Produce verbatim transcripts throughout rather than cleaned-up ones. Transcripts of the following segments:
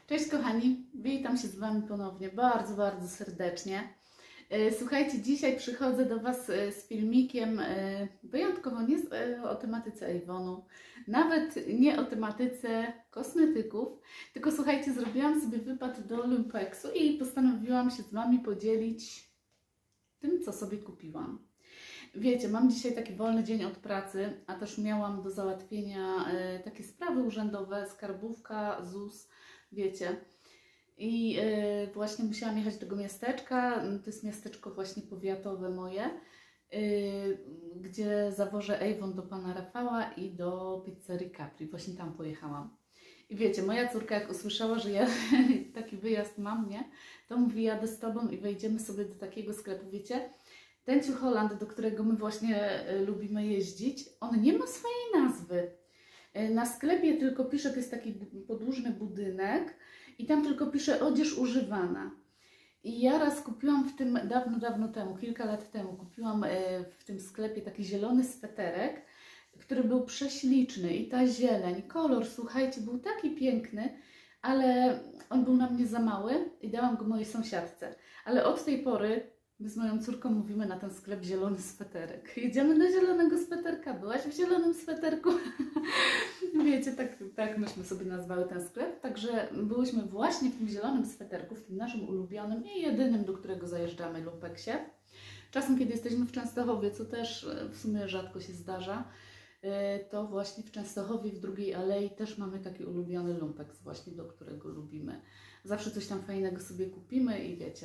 Cześć kochani, witam się z Wami ponownie bardzo, bardzo serdecznie. Słuchajcie, dzisiaj przychodzę do Was z filmikiem wyjątkowo nie o tematyce Avonu, nawet nie o tematyce kosmetyków, tylko słuchajcie, zrobiłam sobie wypad do Lumpeksu i postanowiłam się z Wami podzielić tym, co sobie kupiłam. Wiecie, mam dzisiaj taki wolny dzień od pracy, a też miałam do załatwienia takie sprawy urzędowe, skarbówka, ZUS, wiecie. I yy, właśnie musiałam jechać do tego miasteczka, to jest miasteczko właśnie powiatowe moje, yy, gdzie zawożę Avon do pana Rafała i do pizzerii Capri. Właśnie tam pojechałam. I wiecie, moja córka jak usłyszała, że ja taki wyjazd mam, nie? To mówi, jadę z tobą i wejdziemy sobie do takiego sklepu, wiecie? Ten Ciu Holland, do którego my właśnie y, lubimy jeździć, on nie ma swojej nazwy. Y, na sklepie tylko pisze, to jest taki podłużny budynek, i tam tylko pisze odzież używana. I ja raz kupiłam w tym, dawno, dawno temu, kilka lat temu, kupiłam w tym sklepie taki zielony sweterek, który był prześliczny i ta zieleń, kolor, słuchajcie, był taki piękny, ale on był na mnie za mały i dałam go mojej sąsiadce. Ale od tej pory my z moją córką mówimy na ten sklep zielony sweterek. Jedziemy do zielonego sweterka. Byłaś w zielonym sweterku? Wiecie, tak, tak myśmy sobie nazwały ten sklep. Także byłyśmy właśnie w tym zielonym sweterku, w tym naszym ulubionym i jedynym, do którego zajeżdżamy Lumpeksie. Czasem, kiedy jesteśmy w Częstochowie, co też w sumie rzadko się zdarza, to właśnie w Częstochowie, w drugiej alei też mamy taki ulubiony Lumpeks właśnie, do którego lubimy. Zawsze coś tam fajnego sobie kupimy i wiecie.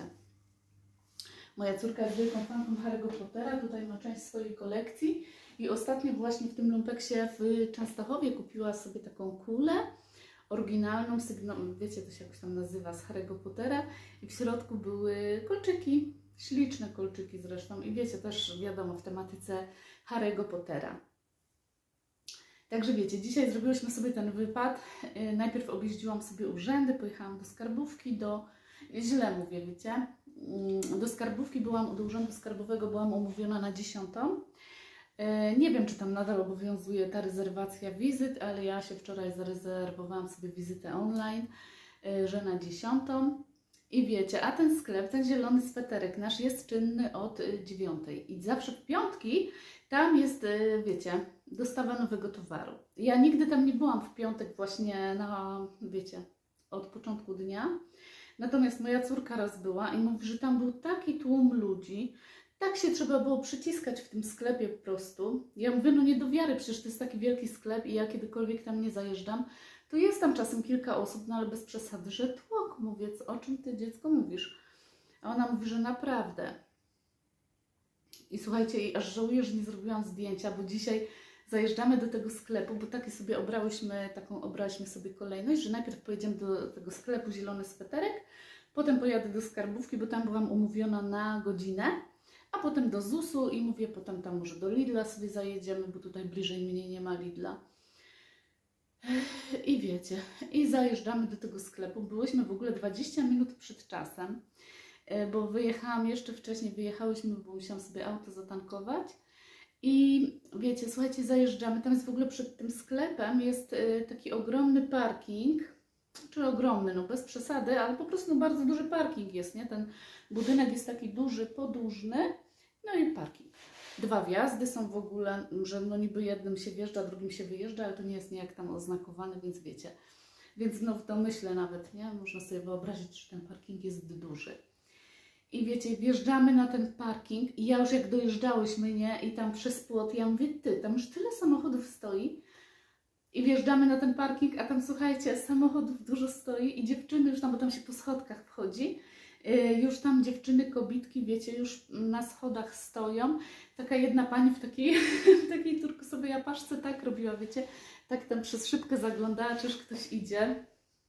Moja córka jest wielką fanką Harry'ego Pottera, tutaj ma część swojej kolekcji i ostatnio właśnie w tym Lumpeksie w Częstochowie kupiła sobie taką kulę oryginalną, wiecie, to się jakoś tam nazywa, z Harry'ego Pottera i w środku były kolczyki, śliczne kolczyki zresztą i wiecie, też wiadomo w tematyce Harry'ego Pottera. Także wiecie, dzisiaj zrobiłyśmy sobie ten wypad, najpierw objeździłam sobie urzędy, pojechałam do skarbówki, do, źle mówię, wiecie, do skarbówki byłam, do urzędu skarbowego byłam umówiona na dziesiątą. Nie wiem, czy tam nadal obowiązuje ta rezerwacja wizyt, ale ja się wczoraj zarezerwowałam sobie wizytę online, że na dziesiątą. I wiecie, a ten sklep, ten zielony sweterek nasz jest czynny od dziewiątej. I zawsze w piątki tam jest, wiecie, dostawa nowego towaru. Ja nigdy tam nie byłam w piątek właśnie na, wiecie, od początku dnia. Natomiast moja córka raz była i mówi, że tam był taki tłum ludzi, tak się trzeba było przyciskać w tym sklepie po prostu. Ja mówię, no nie do wiary, przecież to jest taki wielki sklep i ja kiedykolwiek tam nie zajeżdżam, to jest tam czasem kilka osób, no ale bez przesady, że tłok, mówię, o czym ty dziecko mówisz? A ona mówi, że naprawdę. I słuchajcie, i aż żałuję, że nie zrobiłam zdjęcia, bo dzisiaj zajeżdżamy do tego sklepu, bo takie sobie obrałyśmy, taką obrałyśmy sobie kolejność, że najpierw pojedziemy do tego sklepu zielony sweterek, potem pojadę do skarbówki, bo tam byłam umówiona na godzinę, a potem do zusu i mówię, potem tam może do Lidla sobie zajedziemy, bo tutaj bliżej mnie nie ma Lidla. I wiecie, i zajeżdżamy do tego sklepu. Byłyśmy w ogóle dwadzieścia minut przed czasem, bo wyjechałam jeszcze wcześniej, wyjechałyśmy, bo musiałam sobie auto zatankować. I wiecie, słuchajcie, zajeżdżamy, tam jest w ogóle przed tym sklepem jest taki ogromny parking, czy ogromny, no bez przesady, ale po prostu no, bardzo duży parking jest, nie? Ten budynek jest taki duży, podłużny, no i parking. Dwa wjazdy są w ogóle, że no niby jednym się wjeżdża, drugim się wyjeżdża, ale to nie jest niejak tam oznakowane, więc wiecie. Więc no w domyśle nawet, nie? Można sobie wyobrazić, że ten parking jest duży. I wiecie, wjeżdżamy na ten parking i ja już jak dojeżdżałyśmy, nie? I tam przez płot, ja mówię, ty, tam już tyle samochodów stoi. I wjeżdżamy na ten parking, a tam słuchajcie, samochodów dużo stoi i dziewczyny już tam, bo tam się po schodkach wchodzi. Już tam dziewczyny, kobitki, wiecie, już na schodach stoją. Taka jedna pani w takiej, w takiej turkusowej apaszce tak robiła, wiecie, tak tam przez szybkę zaglądała, czy już ktoś idzie.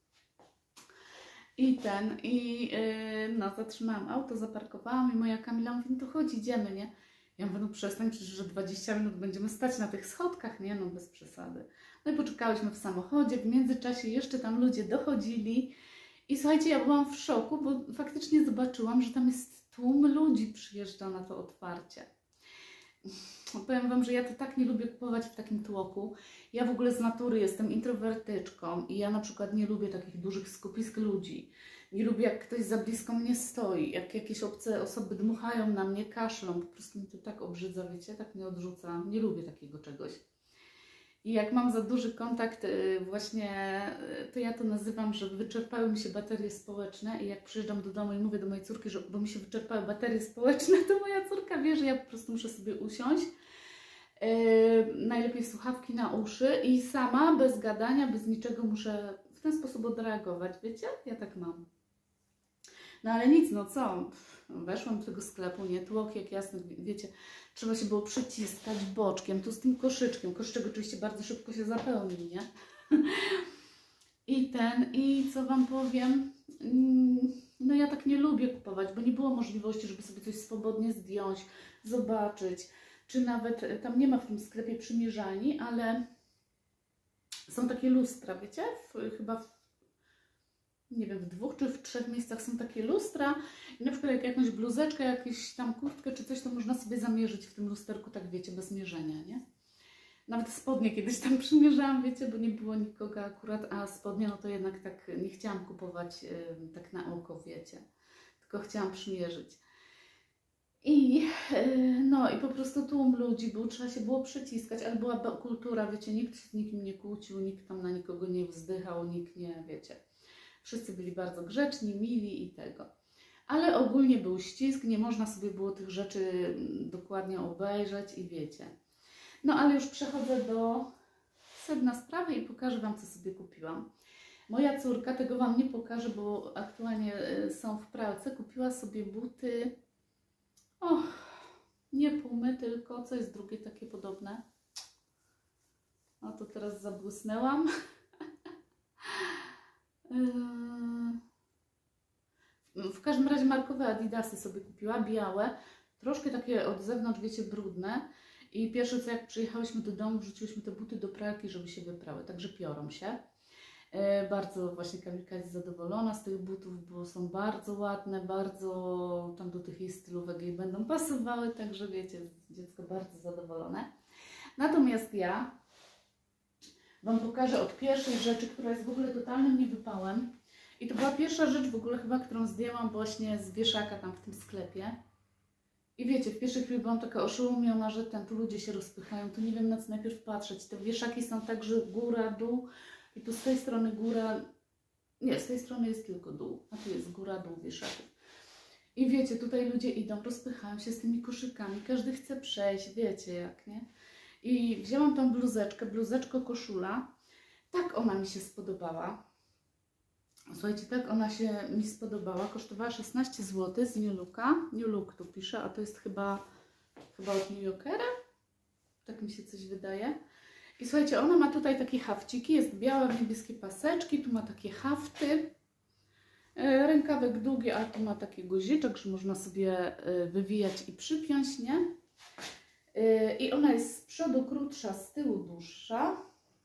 I ten, i yy, no zatrzymałam auto, zaparkowałam i moja Kamila mówi, no to chodź, idziemy, nie? Ja mówię, no przestań, przecież że dwadzieścia minut będziemy stać na tych schodkach, nie? No bez przesady. No i poczekałyśmy w samochodzie, w międzyczasie jeszcze tam ludzie dochodzili. I słuchajcie, ja byłam w szoku, bo faktycznie zobaczyłam, że tam jest tłum ludzi przyjeżdża na to otwarcie. powiem Wam, że ja to tak nie lubię kupować w takim tłoku. Ja w ogóle z natury jestem introwertyczką i ja na przykład nie lubię takich dużych skupisk ludzi. Nie lubię, jak ktoś za blisko mnie stoi, jak jakieś obce osoby dmuchają na mnie, kaszlą. Po prostu mi to tak obrzydza, wiecie, tak mnie odrzuca. Nie lubię takiego czegoś. I jak mam za duży kontakt właśnie, to ja to nazywam, że wyczerpały mi się baterie społeczne i jak przyjeżdżam do domu i mówię do mojej córki, że bo mi się wyczerpały baterie społeczne, to moja córka wie, że ja po prostu muszę sobie usiąść, yy, najlepiej słuchawki na uszy i sama, bez gadania, bez niczego muszę w ten sposób odreagować, wiecie? Ja tak mam. No ale nic, no co? Weszłam do tego sklepu, nie? Tłok jak jasny, wiecie, trzeba się było przyciskać boczkiem, tu z tym koszyczkiem. Koszyczek oczywiście bardzo szybko się zapełnił, nie? I ten, i co Wam powiem? No ja tak nie lubię kupować, bo nie było możliwości, żeby sobie coś swobodnie zdjąć, zobaczyć. Czy nawet, tam nie ma w tym sklepie przymierzalni, ale są takie lustra, wiecie? W, chyba w nie wiem, w dwóch czy w trzech miejscach są takie lustra i na przykład jak jakąś bluzeczkę, jakąś tam kurtkę czy coś, to można sobie zamierzyć w tym lusterku, tak wiecie, bez mierzenia, nie? Nawet spodnie kiedyś tam przymierzałam, wiecie, bo nie było nikogo akurat, a spodnie, no to jednak tak nie chciałam kupować yy, tak na oko, wiecie, tylko chciałam przymierzyć. I yy, no i po prostu tłum ludzi był, trzeba się było przyciskać, ale była kultura, wiecie, nikt się z nikim nie kłócił, nikt tam na nikogo nie wzdychał, nikt nie, wiecie. Wszyscy byli bardzo grzeczni, mili i tego. Ale ogólnie był ścisk, nie można sobie było tych rzeczy dokładnie obejrzeć i wiecie. No ale już przechodzę do sedna sprawy i pokażę Wam, co sobie kupiłam. Moja córka, tego Wam nie pokażę, bo aktualnie są w pralce, kupiła sobie buty, o, nie pumy, tylko co jest drugie takie podobne. O, to teraz zabłysnęłam. W każdym razie markowe Adidasy sobie kupiła, białe, troszkę takie od zewnątrz, wiecie, brudne. I pierwsze co, jak przyjechałyśmy do domu, wrzuciłyśmy te buty do pralki, żeby się wyprały, także piorą się. Bardzo właśnie Kamilka jest zadowolona z tych butów, bo są bardzo ładne, bardzo tam do tych jej stylówek jej będą pasowały, także wiecie, dziecko bardzo zadowolone. Natomiast ja Wam pokażę od pierwszej rzeczy, która jest w ogóle totalnym niewypałem. I to była pierwsza rzecz w ogóle chyba, którą zdjęłam właśnie z wieszaka tam w tym sklepie. I wiecie, w pierwszej chwili byłam taka oszołomiona, że ten, tu ludzie się rozpychają, tu nie wiem na co najpierw patrzeć. Te wieszaki są tak, że góra, dół i tu z tej strony góra, nie, z tej strony jest tylko dół, a tu jest góra, dół wieszaków. I wiecie, tutaj ludzie idą, rozpychają się z tymi koszykami, każdy chce przejść, wiecie jak, nie? I wzięłam tą bluzeczkę, bluzeczko koszula, tak ona mi się spodobała. Słuchajcie, tak ona się mi spodobała, kosztowała szesnaście złotych z New Looka, New Look tu pisze, a to jest chyba, chyba od New Yorkera, tak mi się coś wydaje. I słuchajcie, ona ma tutaj takie hafciki, jest białe, niebieskie paseczki, tu ma takie hafty, rękawek długi, a tu ma taki guziczek, że można sobie wywijać i przypiąć, nie? I ona jest z przodu krótsza, z tyłu dłuższa.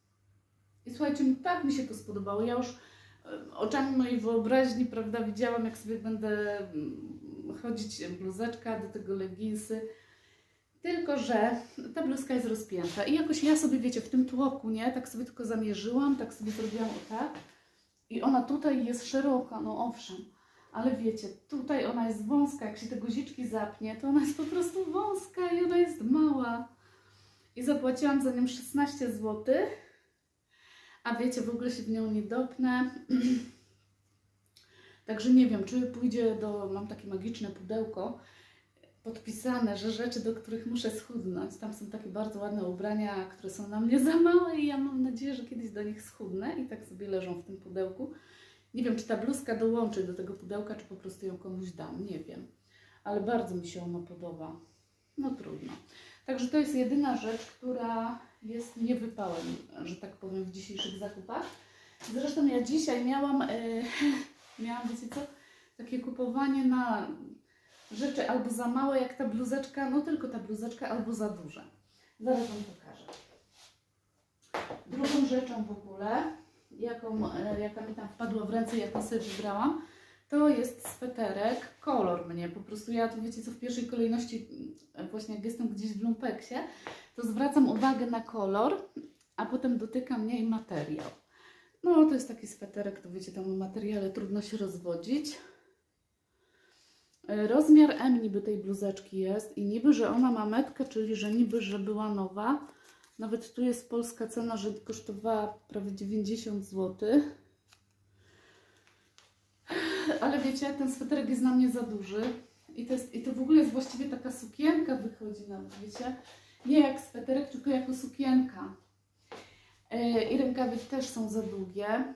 I słuchajcie, tak mi się to spodobało. Ja już oczami mojej wyobraźni, prawda, widziałam, jak sobie będę chodzić bluzeczka, do tego leginsy. Tylko że ta bluzka jest rozpięta i jakoś ja sobie, wiecie, w tym tłoku, nie, tak sobie tylko zamierzyłam, tak sobie zrobiłam o tak. I ona tutaj jest szeroka, no owszem. Ale wiecie, tutaj ona jest wąska, jak się te guziczki zapnie, to ona jest po prostu wąska i ona jest mała. I zapłaciłam za nią szesnaście złotych, a wiecie, w ogóle się w nią nie dopnę. Także nie wiem, czy pójdzie do, mam takie magiczne pudełko podpisane, że rzeczy, do których muszę schudnąć. Tam są takie bardzo ładne ubrania, które są na mnie za małe i ja mam nadzieję, że kiedyś do nich schudnę i tak sobie leżą w tym pudełku. Nie wiem, czy ta bluzka dołączy do tego pudełka, czy po prostu ją komuś dam, nie wiem. Ale bardzo mi się ona podoba. No trudno. Także to jest jedyna rzecz, która jest niewypałem, że tak powiem, w dzisiejszych zakupach. Zresztą ja dzisiaj miałam, yy, miałam, wiecie co, takie kupowanie na rzeczy albo za małe jak ta bluzeczka, no tylko ta bluzeczka, albo za duże. Zaraz Wam pokażę. Drugą rzeczą w ogóle, jaką, jaka mi tam wpadła w ręce, jaką sobie wybrałam, To jest sweterek, kolor mnie, po prostu ja to wiecie co, w pierwszej kolejności właśnie jak jestem gdzieś w lumpeksie, to zwracam uwagę na kolor, a potem dotyka mnie i materiał. No to jest taki sweterek, to wiecie, tam o materiale trudno się rozwodzić. Rozmiar M niby tej bluzeczki jest i niby, że ona ma metkę, czyli że niby, że była nowa. Nawet tu jest polska cena, że kosztowała prawie dziewięćdziesiąt złotych. Ale wiecie, ten sweterek jest na mnie za duży. I to, jest, I to w ogóle jest właściwie taka sukienka wychodzi nawet, wiecie. Nie jak sweterek, tylko jako sukienka. I rękawy też są za długie.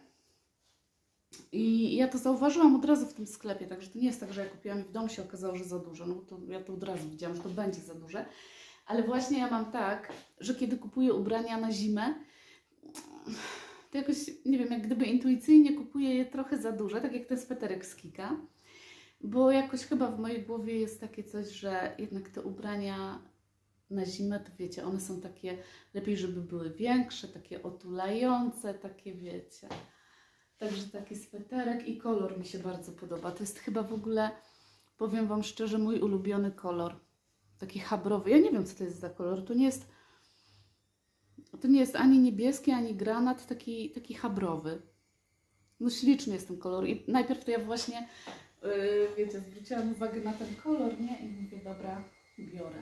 I ja to zauważyłam od razu w tym sklepie, także to nie jest tak, że ja kupiłam i w domu się okazało, że za dużo. No to ja to od razu widziałam, że to będzie za duże. Ale właśnie ja mam tak, że kiedy kupuję ubrania na zimę, to jakoś, nie wiem, jak gdyby intuicyjnie kupuję je trochę za duże, tak jak ten sweterek z Kika. Bo jakoś chyba w mojej głowie jest takie coś, że jednak te ubrania na zimę, to wiecie, one są takie, lepiej żeby były większe, takie otulające, takie wiecie. Także taki sweterek i kolor mi się bardzo podoba. To jest chyba w ogóle, powiem Wam szczerze, mój ulubiony kolor. Taki chabrowy. Ja nie wiem, co to jest za kolor. To nie jest, to nie jest ani niebieski, ani granat, taki, taki chabrowy. No śliczny jest ten kolor. I najpierw to ja właśnie, yy, wiecie, zwróciłam uwagę na ten kolor, nie? I mówię, dobra, biorę.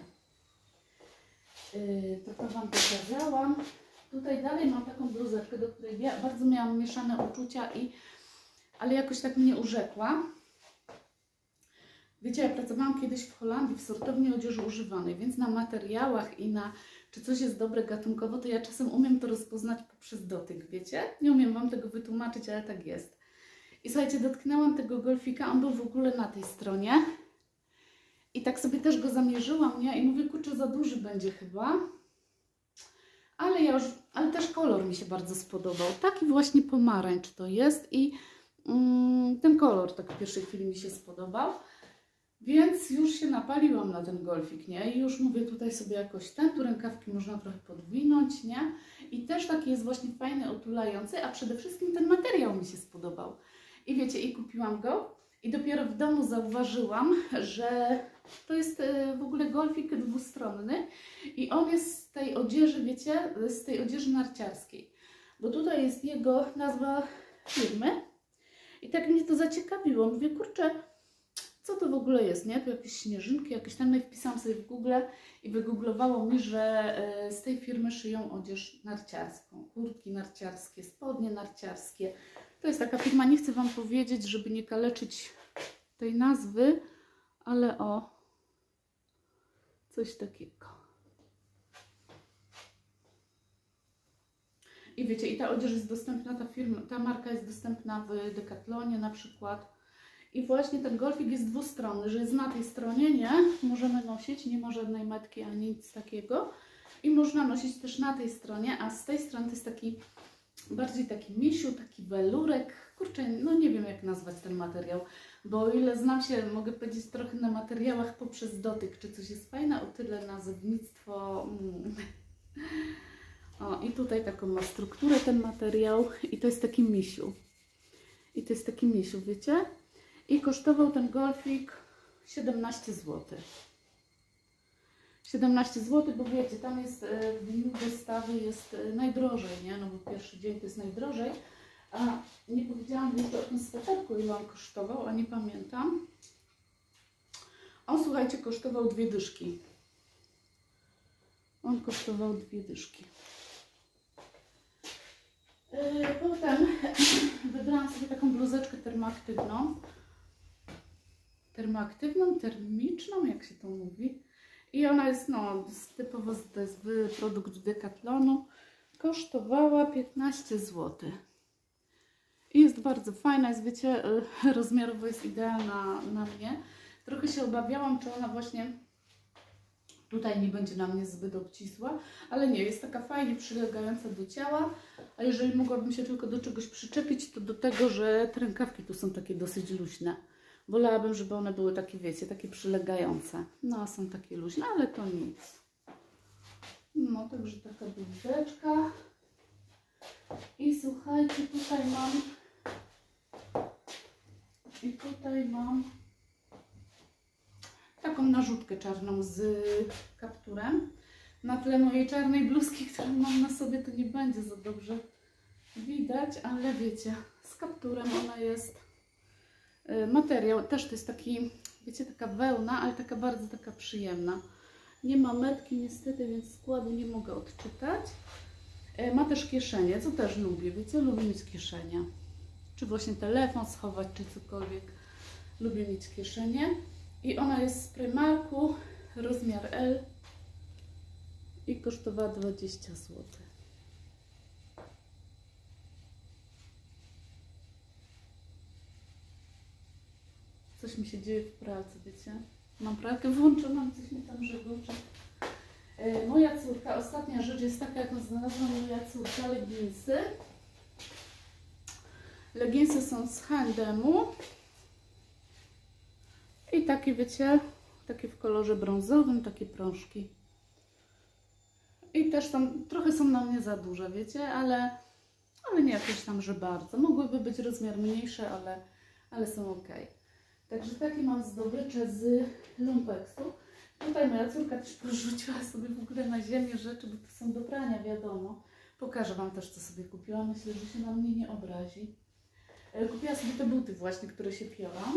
Yy, to to Wam pokazałam. Tutaj dalej mam taką bluzeczkę, do której ja bardzo miałam mieszane uczucia, i, ale jakoś tak mnie urzekła. Wiecie, ja pracowałam kiedyś w Holandii w sortowni odzieży używanej, więc na materiałach i na czy coś jest dobre gatunkowo, to ja czasem umiem to rozpoznać poprzez dotyk, wiecie? Nie umiem Wam tego wytłumaczyć, ale tak jest. I słuchajcie, dotknęłam tego golfika, on był w ogóle na tej stronie. I tak sobie też go zamierzyłam, nie? I mówię, kurczę, za duży będzie chyba. Ale ja już, ale też kolor mi się bardzo spodobał. Taki właśnie pomarańcz to jest i mm, ten kolor tak w pierwszej chwili mi się spodobał. Więc już się napaliłam na ten golfik, nie? I już mówię tutaj sobie jakoś ten, tu rękawki można trochę podwinąć, nie? I też taki jest właśnie fajny, otulający, a przede wszystkim ten materiał mi się spodobał. I wiecie, i kupiłam go i dopiero w domu zauważyłam, że to jest w ogóle golfik dwustronny i on jest z tej odzieży, wiecie, z tej odzieży narciarskiej. Bo tutaj jest jego nazwa firmy i tak mnie to zaciekawiło. Mówię, kurczę, co to w ogóle jest, nie? Tu jakieś śnieżynki, jakieś tam, no i wpisałam sobie w Google i wygooglowało mi, że z tej firmy szyją odzież narciarską. Kurtki narciarskie, spodnie narciarskie. To jest taka firma, nie chcę Wam powiedzieć, żeby nie kaleczyć tej nazwy, ale o, coś takiego. I wiecie, i ta odzież jest dostępna, ta firma, ta marka jest dostępna w Decathlonie na przykład. I właśnie ten golfik jest dwustronny, że jest na tej stronie, nie? Możemy nosić, nie ma żadnej metki ani nic takiego. I można nosić też na tej stronie, a z tej strony to jest taki, bardziej taki misiu, taki welurek. Kurczę, no nie wiem jak nazwać ten materiał, bo o ile znam się, mogę powiedzieć, trochę na materiałach poprzez dotyk, czy coś jest fajne, o tyle nazewnictwo... Mm. O, i tutaj taką ma strukturę ten materiał i to jest taki misiu. I to jest taki misiu, wiecie? I kosztował ten golfik siedemnaście złotych. siedemnaście złotych, bo wiecie, tam jest w dniu dostawy jest najdrożej, nie? No bo pierwszy dzień to jest najdrożej. A nie powiedziałam jeszcze o tym sweterku, ile on kosztował, a nie pamiętam. On, słuchajcie, kosztował dwie dyszki. On kosztował dwie dyszki. Potem wybrałam sobie taką bluzeczkę termoaktywną. Termoaktywną, termiczną, jak się to mówi. I ona jest, no, typowo to jest produkt Decathlonu. Kosztowała piętnaście złotych. I jest bardzo fajna, jest, wiecie, rozmiarowo jest idealna na mnie. Trochę się obawiałam, czy ona właśnie tutaj nie będzie na mnie zbyt obcisła, ale nie, jest taka fajnie przylegająca do ciała. A jeżeli mogłabym się tylko do czegoś przyczepić, to do tego, że te rękawki tu są takie dosyć luźne. Wolałabym, żeby one były takie, wiecie, takie przylegające. No, a są takie luźne, ale to nic. No, także taka bluzeczka. I słuchajcie, tutaj mam I tutaj mam taką narzutkę czarną z kapturem. Na tle mojej czarnej bluzki, którą mam na sobie, to nie będzie za dobrze widać, ale wiecie, z kapturem ona jest. Materiał też to jest taki, wiecie, taka wełna, ale taka bardzo taka przyjemna. Nie ma metki niestety, więc składu nie mogę odczytać. Ma też kieszenie, co też lubię, wiecie, lubię mieć kieszenie. Czy właśnie telefon schować, czy cokolwiek. Lubię mieć kieszenie. I ona jest z Primarku, rozmiar L i kosztowała dwadzieścia złotych. Coś mi się dzieje w pracy, wiecie. Mam pralkę włączoną, coś mi tam żegocze. E, moja córka, ostatnia rzecz jest taka, jaką znalazła moja córka, leginsy. Leginsy są z H and M-u. I takie, wiecie, takie w kolorze brązowym, takie prążki. I też tam, trochę są na mnie za duże, wiecie, ale, ale nie jakieś tam, że bardzo. Mogłyby być rozmiar mniejsze, ale, ale są ok. Także takie mam zdobycze z lumpeksu. Tutaj moja córka też porzuciła sobie w ogóle na ziemię rzeczy, bo to są do prania, wiadomo. Pokażę Wam też, co sobie kupiłam. Myślę, że się na mnie nie obrazi. Kupiła sobie te buty właśnie, które się piorą.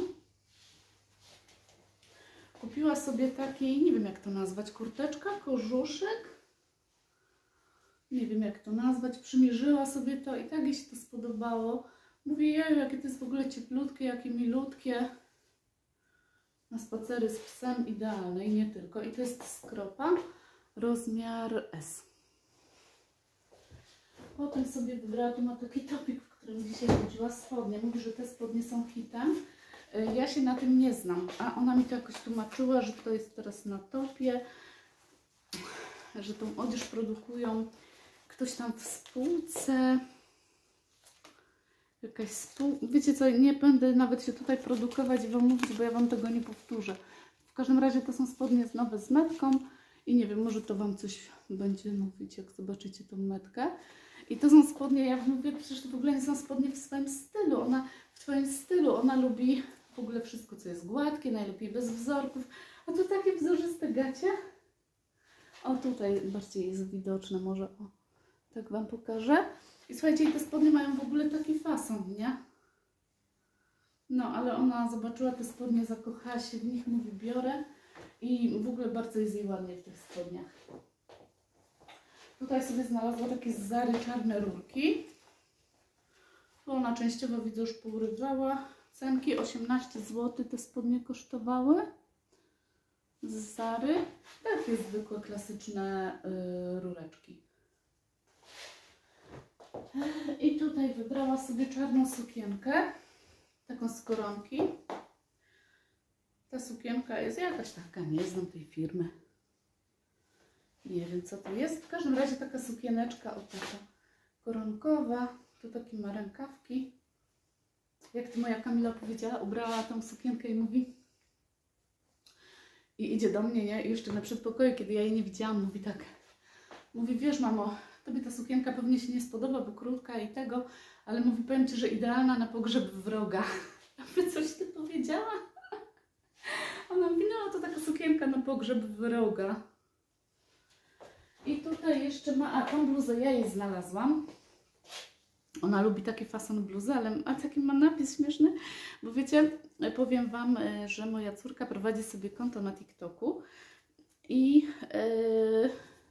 Kupiła sobie taki, nie wiem jak to nazwać, kurteczka, kożuszek. Nie wiem jak to nazwać. Przymierzyła sobie to i tak jej się to spodobało. Mówię, jeju, jakie to jest w ogóle cieplutkie, jakie milutkie. Na spacery z psem idealne i nie tylko. I to jest skropa, rozmiar S. Potem sobie wybrała, tu ma taki topik, w którym dzisiaj chodziła, spodnie. Mówi, że te spodnie są hitem. Ja się na tym nie znam, a ona mi to jakoś tłumaczyła, że to jest teraz na topie, że tą odzież produkują ktoś tam w spółce. Jakaś spół... Wiecie co, nie będę nawet się tutaj produkować i Wam mówić, bo ja Wam tego nie powtórzę. W każdym razie to są spodnie nowe z metką i nie wiem, może to Wam coś będzie mówić, jak zobaczycie tą metkę. I to są spodnie, ja mówię, przecież to w ogóle nie są spodnie w swoim stylu. Ona w Twoim stylu, ona lubi w ogóle wszystko, co jest gładkie, najlepiej bez wzorków. A tu takie wzorzyste gacie. O, tutaj bardziej jest widoczne, może o, tak Wam pokażę. I słuchajcie, te spodnie mają w ogóle taki fason, nie? No, ale ona zobaczyła te spodnie, zakochała się w nich, mówi biorę i w ogóle bardzo jest jej ładnie w tych spodniach. Tutaj sobie znalazła takie z Zary czarne rurki. Ona częściowo widzę już pourywała. Cenki osiemnaście złotych te spodnie kosztowały. Z Zary. Takie zwykłe, klasyczne yy, rureczki. I tutaj wybrała sobie czarną sukienkę. Taką z koronki. Ta sukienka jest jakaś taka, nie znam tej firmy. Nie wiem co to jest. W każdym razie taka sukieneczka, o taka koronkowa. Tu takie ma rękawki. Jak to moja Kamila powiedziała, ubrała tą sukienkę i mówi... I idzie do mnie, nie? I jeszcze na przedpokoju, kiedy ja jej nie widziałam, mówi tak. Mówi, wiesz mamo, tobie ta sukienka pewnie się nie spodoba, bo krótka i tego, ale mówi, powiem Ci, że idealna na pogrzeb wroga. A wy coś Ty powiedziała? Ona mówi, no to taka sukienka na pogrzeb wroga. I tutaj jeszcze ma, a tą bluzę ja jej znalazłam. Ona lubi taki fason bluzy, ale a taki ma napis śmieszny, bo wiecie, powiem Wam, że moja córka prowadzi sobie konto na TikToku i yy,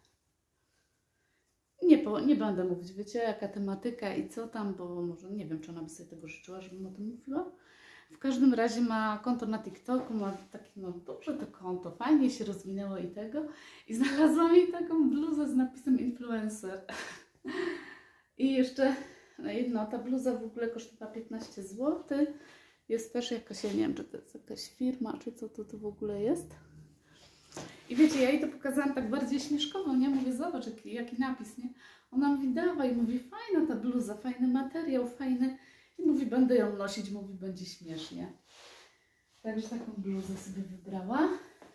nie, po, nie będę mówić, wiecie, jaka tematyka i co tam, bo może nie wiem, czy ona by sobie tego życzyła, żebym o tym mówiła. W każdym razie ma konto na TikToku, ma takie, no dobrze to konto, fajnie się rozwinęło i tego. I znalazłam jej taką bluzę z napisem influencer. I jeszcze jedno, ta bluza w ogóle kosztowała piętnaście złotych. Jest też jakaś, ja nie wiem, czy to jest jakaś firma, czy co to, to w ogóle jest. I wiecie, ja jej to pokazałam tak bardziej śmieszkowo, nie? Mówię, zobacz jaki, jaki napis, nie? Ona mówi, dawaj, mówi, fajna ta bluza, fajny materiał, fajny. I mówi, będę ją nosić, mówi, będzie śmiesznie. Także taką bluzę sobie wybrała.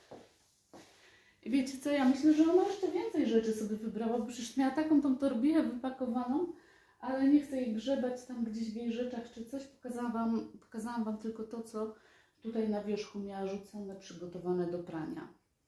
I wiecie co, ja myślę, że ona jeszcze więcej rzeczy sobie wybrała, bo przecież miała taką tą torbinę wypakowaną, ale nie chcę jej grzebać tam gdzieś w jej rzeczach czy coś. Pokazałam wam, pokazałam wam tylko to, co tutaj na wierzchu miała rzucone, przygotowane do prania.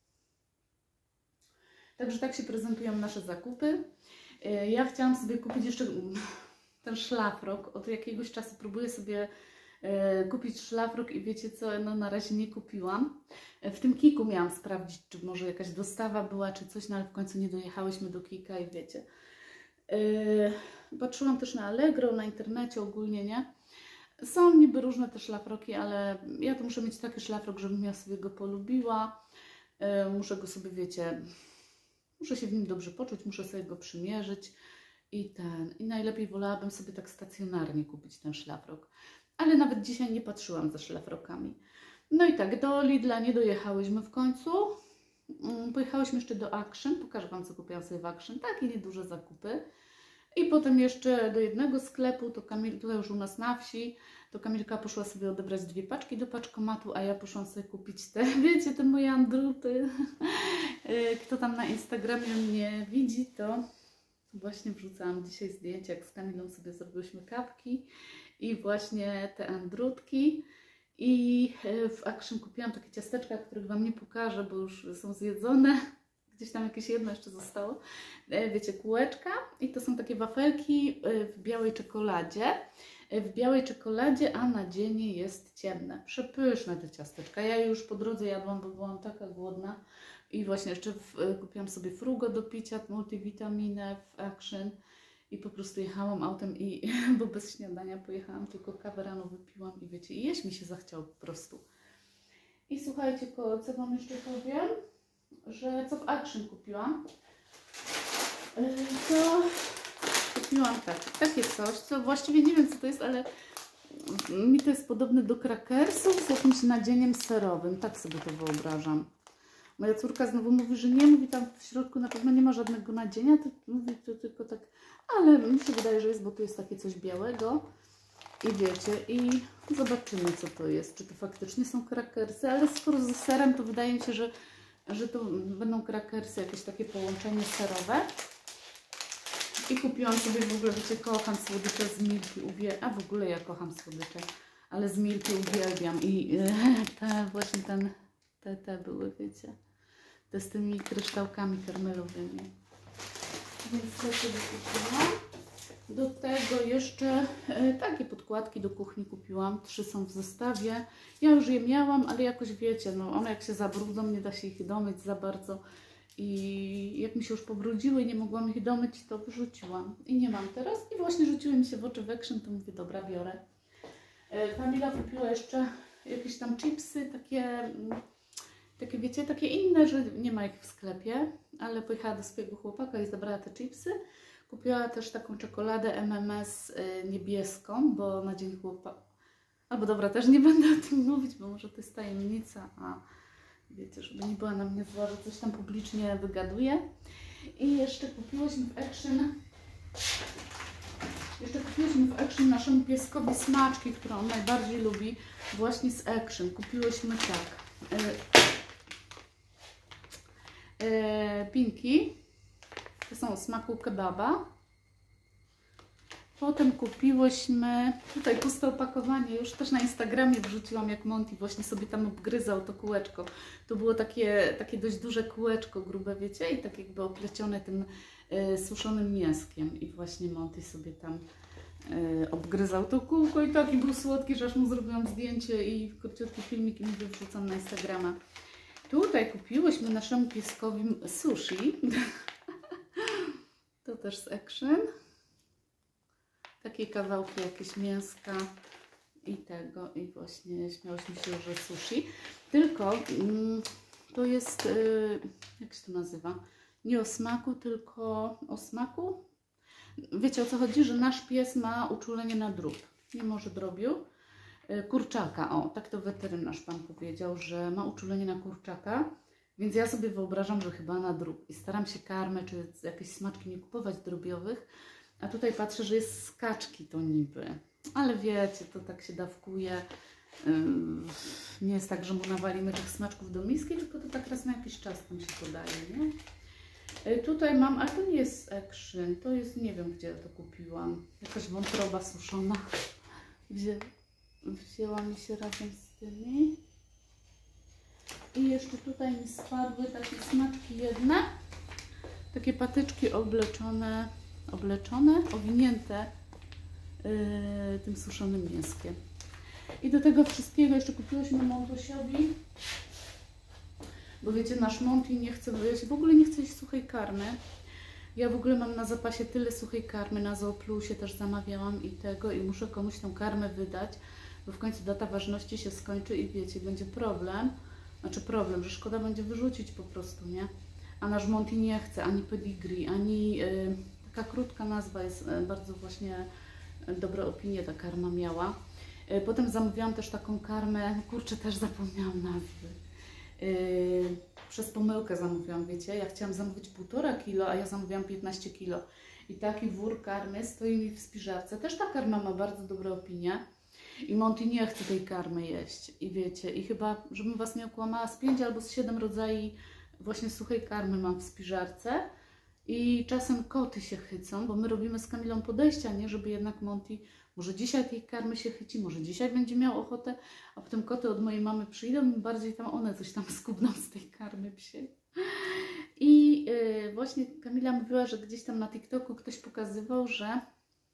Także tak się prezentują nasze zakupy. Ja chciałam sobie kupić jeszcze ten szlafrok. Od jakiegoś czasu próbuję sobie kupić szlafrok i wiecie co, no na razie nie kupiłam. W tym Kiku miałam sprawdzić, czy może jakaś dostawa była, czy coś, no ale w końcu nie dojechałyśmy do Kika i wiecie. Patrzyłam też na Allegro, na internecie ogólnie, nie? Są niby różne te szlafroki, ale ja to muszę mieć taki szlafrok, żebym ja sobie go polubiła. Muszę go sobie, wiecie, muszę się w nim dobrze poczuć, muszę sobie go przymierzyć i ten. I najlepiej wolałabym sobie tak stacjonarnie kupić ten szlafrok. Ale nawet dzisiaj nie patrzyłam za szlafrokami. No i tak, do Lidla nie dojechałyśmy w końcu. Pojechałyśmy jeszcze do Action. Pokażę wam, co kupiłam sobie w Action. Takie nieduże zakupy. I potem jeszcze do jednego sklepu, to Kamil, tutaj już u nas na wsi, to Kamilka poszła sobie odebrać dwie paczki do paczkomatu, a ja poszłam sobie kupić te, wiecie, te moje andruty. Kto tam na Instagramie mnie widzi, to właśnie wrzucałam dzisiaj zdjęcia, jak z Kamilą sobie zrobiłyśmy kapki i właśnie te andrutki. I w Action kupiłam takie ciasteczka, których wam nie pokażę, bo już są zjedzone. Gdzieś tam jakieś jedno jeszcze zostało. Wiecie, kółeczka i to są takie wafelki w białej czekoladzie. W białej czekoladzie, a nadzienie jest ciemne. Przepyszne te ciasteczka. Ja je już po drodze jadłam, bo byłam taka głodna. I właśnie jeszcze w, kupiłam sobie frugo do picia, multivitaminę w Action. I po prostu jechałam autem, i bo bez śniadania pojechałam, tylko kawę rano wypiłam i wiecie, i jeść mi się zachciało po prostu. I słuchajcie, co wam jeszcze powiem? Że co w Action kupiłam, to kupiłam tak, takie coś, co właściwie nie wiem, co to jest, ale mi to jest podobne do krakersów z jakimś nadzieniem serowym, tak sobie to wyobrażam. Moja córka znowu mówi, że nie, mówi, tam w środku na pewno nie ma żadnego nadzienia, to mówi to tylko tak, ale mi się wydaje, że jest, bo tu jest takie coś białego i wiecie, i zobaczymy, co to jest, czy to faktycznie są krakersy, ale skoro ze serem, to wydaje mi się, że że to będą krakersy, jakieś takie połączenie serowe. I kupiłam sobie w ogóle, wiecie, kocham słodycze z Milki, uwielbiam, a w ogóle ja kocham słodycze, ale z Milki uwielbiam i te właśnie ten, te, te były, wiecie, te z tymi kryształkami karmelowymi. Więc to sobie kupiłam. Do tego jeszcze e, takie podkładki do kuchni kupiłam. Trzy są w zestawie. Ja już je miałam, ale jakoś wiecie, no one jak się zabrudzą, nie da się ich domyć za bardzo. I jak mi się już pobrudziły i nie mogłam ich domyć, to wyrzuciłam. I nie mam teraz. I właśnie rzuciły mi się w oczy w Action, to mówię, dobra, biorę. E, Kamila kupiła jeszcze jakieś tam chipsy, takie, takie wiecie, takie inne, że nie ma ich w sklepie. Ale pojechała do swojego chłopaka i zabrała te chipsy. Kupiła też taką czekoladę M M S niebieską, bo na dzień chłopaka. Albo dobra, też nie będę o tym mówić, bo może to jest tajemnica, a wiecie, żeby nie była na mnie zła, że coś tam publicznie wygaduję. I jeszcze kupiłyśmy w Action, jeszcze kupiłyśmy w Action naszemu pieskowi smaczki, które on najbardziej lubi, właśnie z Action. Kupiłyśmy tak, yy, yy, pinki. To są o smaku kebaba. Potem kupiłyśmy, tutaj puste opakowanie, już też na Instagramie wrzuciłam, jak Monty właśnie sobie tam obgryzał to kółeczko. To było takie, takie dość duże kółeczko, grube, wiecie, i tak jakby oplecione tym y, suszonym mięskiem. I właśnie Monty sobie tam y, obgryzał to kółko i taki był słodki, że aż mu zrobiłam zdjęcie i króciutki filmik i mówię, wrzucam na Instagrama. Tutaj kupiłyśmy naszemu pieskowi sushi. To też z Action. Takie kawałki jakieś mięska i tego. I właśnie śmiałyśmy się, że sushi. Tylko mm, to jest, yy, jak się to nazywa? Nie o smaku, tylko o smaku. Wiecie, o co chodzi? Że nasz pies ma uczulenie na drób. Nie może drobiu. Yy, kurczaka, o, tak to weterynarz pan powiedział, że ma uczulenie na kurczaka. Więc ja sobie wyobrażam, że chyba na drób. I staram się karmę czy jakieś smaczki nie kupować drobiowych. A tutaj patrzę, że jest z kaczki to niby. Ale wiecie, to tak się dawkuje. Yy, nie jest tak, że mu nawalimy tych smaczków do miski, tylko to tak raz na jakiś czas tam się podaje, nie? Tutaj mam, ale to nie jest Action, to jest, nie wiem gdzie to kupiłam, jakaś wątroba suszona. Wzię, wzięła mi się razem z tymi. I jeszcze tutaj mi spadły takie smaczki jedne, takie patyczki obleczone, obleczone, owinięte yy, tym suszonym mięskiem. I do tego wszystkiego jeszcze kupiłyśmy Montusiowi, bo wiecie, nasz Monty nie chce, ja w ogóle nie chce jeść suchej karmy. Ja w ogóle mam na zapasie tyle suchej karmy, na Zooplusie też zamawiałam i tego, i muszę komuś tą karmę wydać, bo w końcu data ważności się skończy i wiecie, będzie problem, znaczy problem, że szkoda będzie wyrzucić po prostu, nie? A nasz Monty nie chce ani pedigree, ani yy, taka krótka nazwa jest, yy, bardzo właśnie yy, dobre opinie ta karma miała. Yy, potem zamówiłam też taką karmę, kurczę, też zapomniałam nazwy. Yy, przez pomyłkę zamówiłam, wiecie, ja chciałam zamówić półtora kilo, a ja zamówiłam piętnaście kilo. I taki wór karmy stoi mi w spiżarce. Też ta karma ma bardzo dobre opinie. I Monty nie chce tej karmy jeść. I wiecie, i chyba, żebym was nie okłamała, z pięć albo z siedem rodzajów właśnie suchej karmy mam w spiżarce. I czasem koty się chycą, bo my robimy z Kamilą podejścia, nie, żeby jednak Monty może dzisiaj tej karmy się chyci, może dzisiaj będzie miał ochotę, a potem koty od mojej mamy przyjdą i bardziej tam one coś tam skubną z tej karmy psiej. I yy, właśnie Kamila mówiła, że gdzieś tam na TikToku ktoś pokazywał, że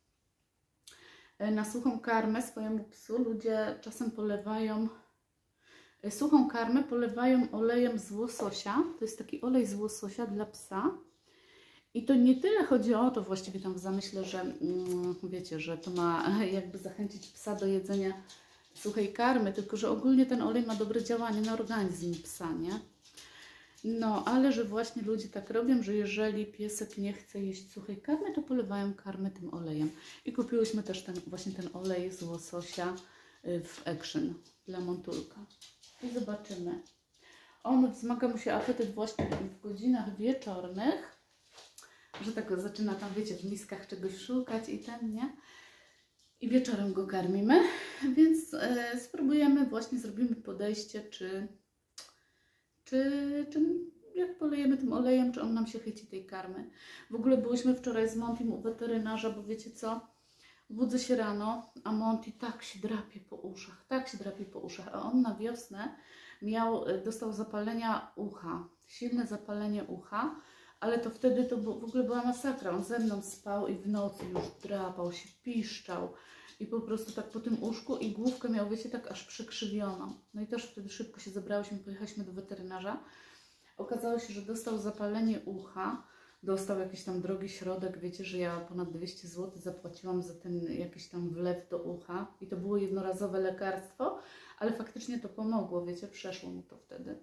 na suchą karmę swojemu psu ludzie czasem polewają, suchą karmę polewają olejem z łososia. To jest taki olej z łososia dla psa. I to nie tyle chodzi o to właściwie tam w zamyśle, że mm, wiecie, że to ma jakby zachęcić psa do jedzenia suchej karmy, tylko że ogólnie ten olej ma dobre działanie na organizm psa, nie? No, ale że właśnie ludzie tak robią, że jeżeli piesek nie chce jeść suchej karmy, to polewają karmę tym olejem. I kupiłyśmy też ten, właśnie ten olej z łososia w Action dla Montulka. I zobaczymy. On wzmaga mu się apetyt właśnie w godzinach wieczornych, że tak zaczyna tam, wiecie, w miskach czegoś szukać i ten, nie? I wieczorem go karmimy, więc e, spróbujemy, właśnie zrobimy podejście, czy, czy, czy jak polejemy tym olejem, czy on nam się chyci tej karmy. W ogóle byłyśmy wczoraj z Montym u weterynarza, bo wiecie co? Budzę się rano, a Monty tak się drapie po uszach, tak się drapie po uszach, a on na wiosnę miał, dostał zapalenia ucha, silne zapalenie ucha, ale to wtedy to w ogóle była masakra. On ze mną spał i w nocy już drapał się, piszczał i po prostu tak po tym uszku i główkę miał, wiecie, tak aż przekrzywioną. No i też wtedy szybko się zebrałyśmy, pojechaliśmy do weterynarza. Okazało się, że dostał zapalenie ucha, dostał jakiś tam drogi środek, wiecie, że ja ponad dwieście złotych zapłaciłam za ten jakiś tam wlew do ucha i to było jednorazowe lekarstwo, ale faktycznie to pomogło, wiecie, przeszło mu to wtedy.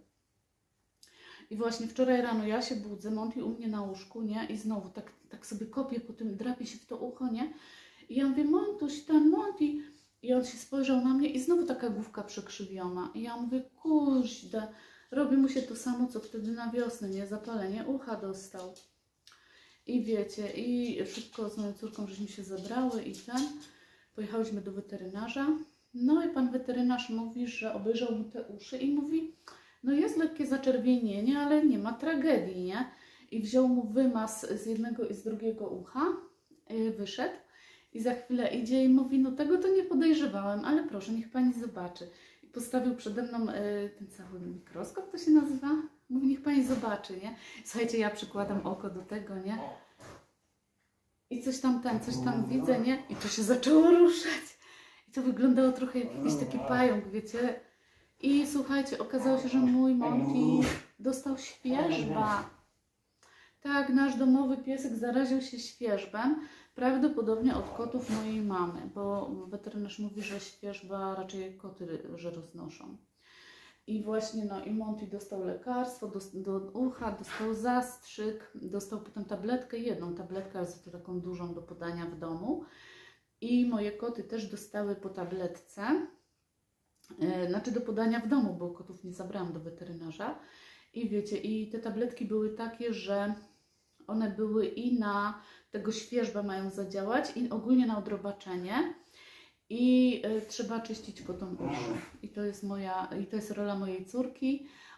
I właśnie wczoraj rano ja się budzę, Monty u mnie na łóżku, nie? I znowu tak, tak sobie kopię po tym, drapie się w to ucho, nie? I ja mówię, Montuś, ten Monty. I on się spojrzał na mnie i znowu taka główka przekrzywiona. I ja mówię, kuźda, robi mu się to samo, co wtedy na wiosnę, nie? Zapalenie ucha dostał. I wiecie, i szybko z moją córką żeśmy się zebrały i ten, pojechałyśmy do weterynarza. No i pan weterynarz mówi, że obejrzał mu te uszy i mówi, no jest lekkie zaczerwienienie, ale nie ma tragedii, nie? I wziął mu wymaz z jednego i z drugiego ucha, yy, wyszedł i za chwilę idzie i mówi, no tego to nie podejrzewałem, ale proszę, niech pani zobaczy. I postawił przede mną yy, ten cały mikroskop, to się nazywa? Mówi, niech pani zobaczy, nie? Słuchajcie, ja przykładam oko do tego, nie? I coś tam, ten, coś tam widzę, nie? I to się zaczęło ruszać. I to wyglądało trochę jak jakiś taki pająk, wiecie? I słuchajcie, okazało się, że mój Monty dostał świerzba. Tak, nasz domowy piesek zaraził się świerzbem, prawdopodobnie od kotów mojej mamy, bo weterynarz mówi, że świerzba raczej koty, że roznoszą. I właśnie, no i Monty dostał lekarstwo do, do ucha, dostał zastrzyk, dostał potem tabletkę, jedną tabletkę, ale to taką dużą do podania w domu. I moje koty też dostały po tabletce, yy, znaczy do podania w domu, bo kotów nie zabrałam do weterynarza. I wiecie, i te tabletki były takie, że one były i na tego świerzba mają zadziałać, i ogólnie na odrobaczenie. I y, trzeba czyścić kotom uszy. I to jest moja, i to jest rola mojej córki.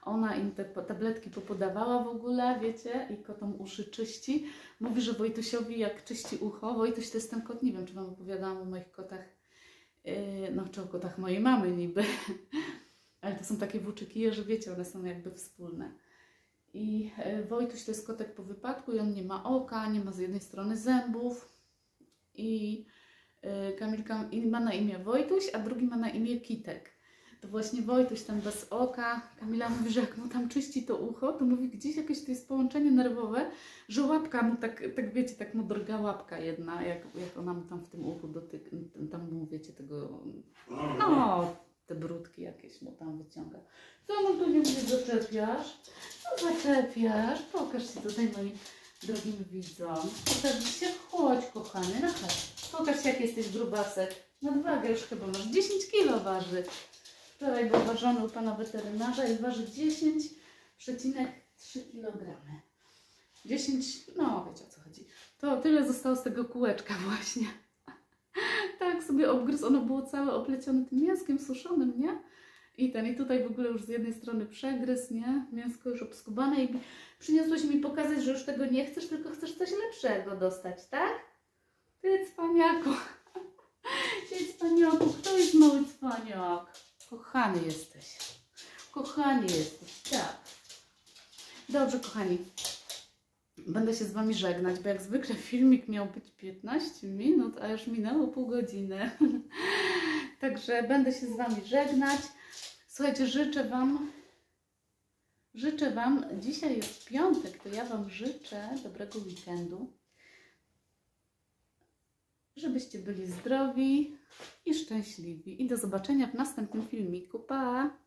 Ona im te tabletki popodawała w ogóle, wiecie, i kotom uszy czyści. Mówi, że Wojtusiowi jak czyści ucho, Wojtuś to jest ten kot, nie wiem, czy Wam opowiadałam o moich kotach, yy, no czy o kotach mojej mamy niby, ale to są takie włóczyki, że wiecie, one są jakby wspólne. I Wojtuś to jest kotek po wypadku i on nie ma oka, nie ma z jednej strony zębów i Kamilka ma na imię Wojtuś, a drugi ma na imię Kitek. To właśnie Wojtuś tam bez oka. Kamila mówi, że jak mu tam czyści to ucho, to mówi, gdzieś jakieś to jest połączenie nerwowe, że łapka mu tak, tak wiecie, tak mu drga łapka jedna, jak, jak ona mu tam w tym uchu dotyka, tam mu wiecie tego, no, te brudki jakieś mu tam wyciąga. Co mu tu nie zaczepiasz? Co zaczepiasz? Pokaż się tutaj moim drogim widzom. Pokaż się, chodź kochany, no chodź. Pokaż się, jak jesteś grubasek. Nadwagę już chyba masz, dziesięć kilo waży. Wczoraj był ważony u pana weterynarza i waży dziesięć przecinek trzy kilogramy. dziesięć, no wiecie o co chodzi. To tyle zostało z tego kółeczka właśnie. Tak sobie obgryzł, ono było całe oplecione tym mięskiem suszonym, nie? I ten, i tutaj w ogóle już z jednej strony przegryz, nie? Mięsko już obskubane i przyniosłeś mi pokazać, że już tego nie chcesz, tylko chcesz coś lepszego dostać, tak? Ty cwaniaku. Ty cwaniaku, kto jest mały cwaniak? Kochany jesteś. Kochany jesteś, tak. Dobrze, kochani. Będę się z Wami żegnać, bo jak zwykle filmik miał być piętnaście minut, a już minęło pół godziny. Także będę się z Wami żegnać. Słuchajcie, życzę Wam, życzę Wam, dzisiaj jest piątek, to ja Wam życzę dobrego weekendu. Żebyście byli zdrowi i szczęśliwi. I do zobaczenia w następnym filmiku. Pa!